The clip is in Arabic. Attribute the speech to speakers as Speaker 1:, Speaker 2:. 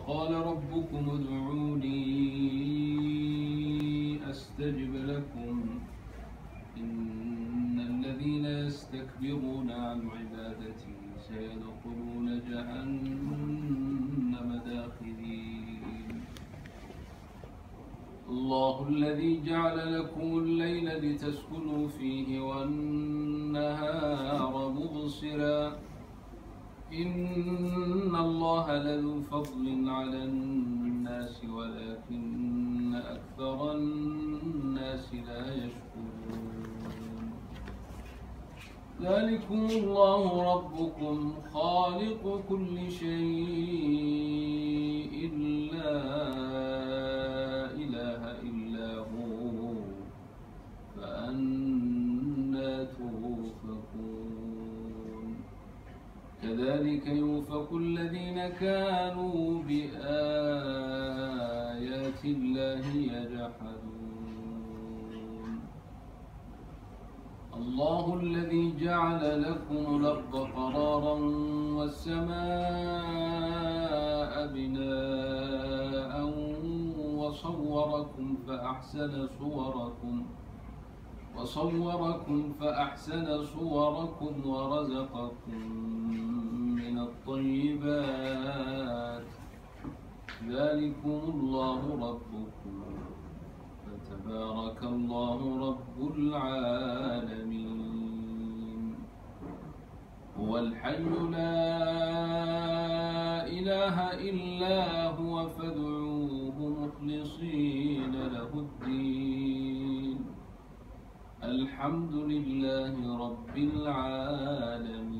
Speaker 1: وقال ربكم ادعوني أستجب لكم إن الذين يستكبرون عن عبادتي سيدخلون جهنم داخرين الله الذي جعل لكم الليل لتسكنوا فيه والنهار مبصرا إن الله لذو فضل على الناس ولكن أكثر الناس لا يشكرون ذلكم الله ربكم خالق كل شيء لا إله إلا هو فأنى توفكون كذلك يؤفك الذين كانوا بآيات الله يجحدون الله الذي جعل لكم الأرض قرارا والسماء بناء وصوركم فأحسن صوركم ورزقكم من الطيبات ذلكم الله ربكم فتبارك الله رب العالمين هو الحي لا إله إلا هو فادعوه مخلصين له الدين الحمد لله رب العالمين.